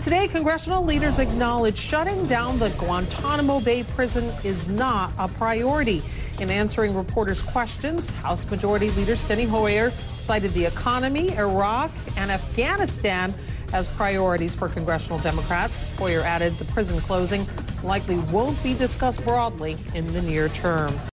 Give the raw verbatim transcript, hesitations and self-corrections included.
Today, congressional leaders acknowledge shutting down the Guantanamo Bay prison is not a priority. In answering reporters' questions, House Majority Leader Steny Hoyer cited the economy, Iraq, and Afghanistan as priorities for congressional Democrats. Hoyer added the prison closing likely won't be discussed broadly in the near term.